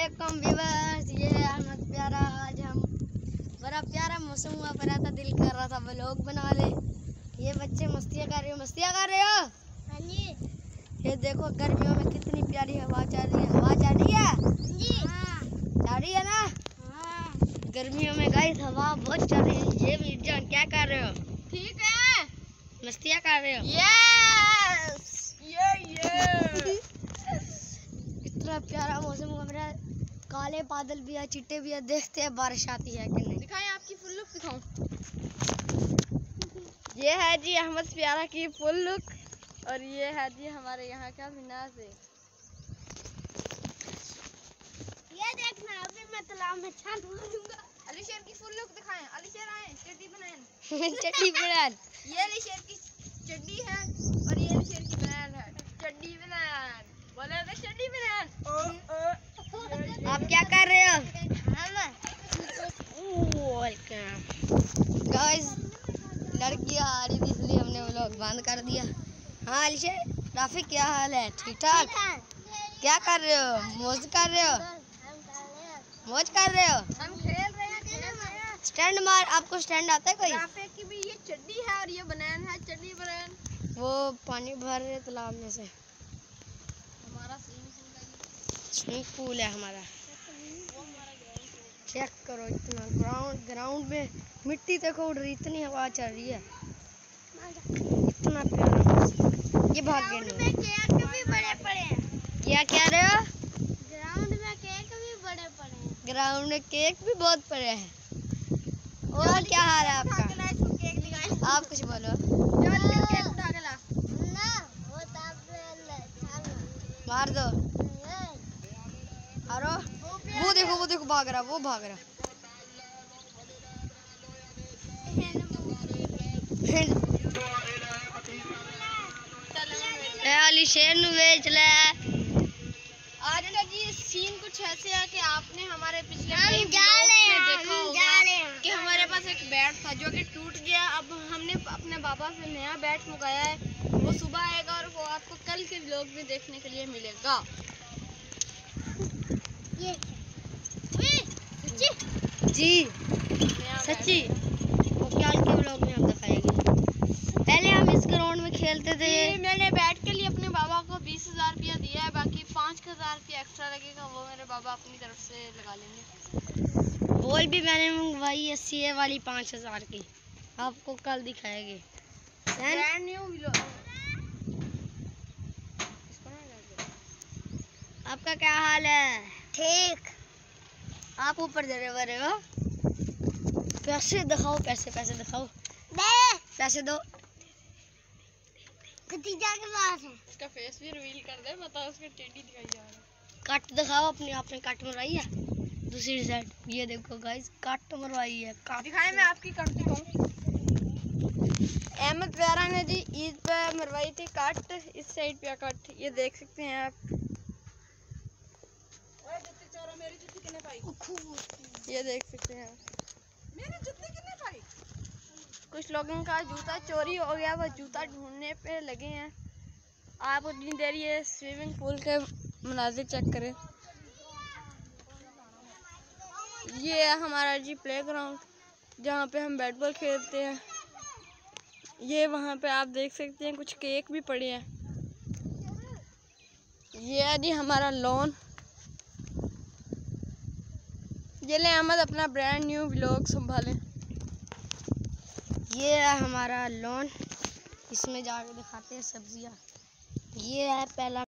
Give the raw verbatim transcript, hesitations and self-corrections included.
वालेकुम व्यूअर्स, ये है अहमद प्यारा। आज हम बड़ा प्यारा मौसम हुआ पर था, दिल कर रहा था व्लॉग बना ले। ये बच्चे मस्तियाँ कर रहे हो मस्तियाँ कर रहे हो हाँ जी। ये देखो गर्मियों में कितनी प्यारी हवा चल रही है। हवा चल रही है जी, हाँ चल रही है ना। हाँ गर्मियों में गाइस हवा बहुत चल रही है। ये मीरजान क्या कर रहे हो? ठीक है, मस्तियाँ कर रहे हो? यस ये ये इतना प्यारा मौसम हो रहा है। काले बादल भी है, चिट्टे भी है। देखते हैं बारिश आती है कि नहीं। दिखाएं आपकी फुल लुक दिखाऊं। ये है जी अहमद प्यारा की फुल लुक और ये है जी हमारे यहाँ का मिनाज है। ये देखना अभी मैं तालाब में छान मारूंगा। अलीशेर की फुल लुक दिखाएं। अलीशेर आए चड्डी बनाएं। चड्डी बनान। ये अलीशेर की चड्डी है और ये अलीशेर की बनान है। चड्डी बनान बोले तो चड्डी बनान। ओ ओ आप क्या कर रहे हो? गाइस लड़कियां आ रही थी इसलिए हमने व्लॉग बंद कर दिया। हाँ अलीशेर, राफिक क्या हाल है? ठीक ठाक? क्या कर रहे हो? मौज कर रहे हो? मौज कर रहे हो? हम खेल रहे हैं। स्टैंड मार। आपको स्टैंड आता है कोई? राफिक की भी ये चड्डी है और ये बनान है। चड्डी बनान वो पानी भर रहे तालाब में से। हमारा स्विमिंग पूल है हमारा। चेक करो इतना ग्राउंड ग्राउंड में मिट्टी तक उड़ रही, इतनी हवा चल रही है। इतना प्यारा मौसम। ये भाग गए में केक भी बड़े पड़े हैं। क्या कह रहे हो? ग्राउंड में केक भी बड़े पड़े हैं। ग्राउंड में केक भी बहुत पड़े हैं। और क्या हाल है आपका? केक आप कुछ बोलो। केक उठा के ला ना, वो मार दो। अरे वो देखो वो देखो भाग रहा, वो भाग रहा। अलीशेर नु बेच ले। आज ना जी सीन कुछ ऐसे है कि आपने हमारे पिछले हम कई जा व्लॉग्स रहे में हैं, देखा हम होगा जा रहे हैं। कि हमारे पास एक बैट था जो कि टूट गया। अब हमने अपने बाबा से नया बैट मंगाया है। वो सुबह आएगा और वो आपको कल के व्लॉग में देखने के लिए मिलेगा। ये जी सच्ची वो कल के व्लॉग में हम दिखाएंगे। पहले हम इस ग्राउंड में खेलते थे। मैंने बैट के लिए अपने बाबा को बीस हजार रुपया दिया है। बाकी पाँच हजार रुपया एक्स्ट्रा लगेगा, वो मेरे बाबा अपनी तरफ से लगा लेंगे। बॉल भी मैंने मंगवाई है सी ए वाली पाँच हजार की, आपको कल दिखाएंगे। Brand new vlog. आपका क्या हाल है? ठीक। आप ऊपर दे रहे हो? पैसे दिखाओ, पैसे पैसे दिखाओ। दे पैसे दो। खतीजा के पास है। इसका फेस भी रिवील कर दे, बताओ उसके टेडी दिखाई जा रहा है। कट दिखाओ अपनी। आपने कट मरवाई है दूसरी साइड। ये देखो गाइस कट मरवाई है। दिखाएं मैं आपकी कट दिखाऊं। अहमद प्यारा ने जी ईद पे मरवाई थी कट। इस साइड पे कट ये देख सकते हैं आप। ये देख सकते हैं मेरे जूते कितने भाई। कुछ लोगों का जूता चोरी हो गया, वो जूता ढूंढने पे लगे हैं। आप उतनी देर ये स्विमिंग पूल के मनाजिर चेक करें। ये है हमारा जी प्लेग्राउंड जहाँ पे हम बैट बॉल खेलते हैं। ये वहाँ पे आप देख सकते हैं कुछ केक भी पड़े हैं। ये है जी हमारा लॉन। ये ले अहमद अपना ब्रांड न्यू व्लॉग संभालें। ये है हमारा लॉन, इसमें जाके दिखाते हैं सब्जियां। ये है पहला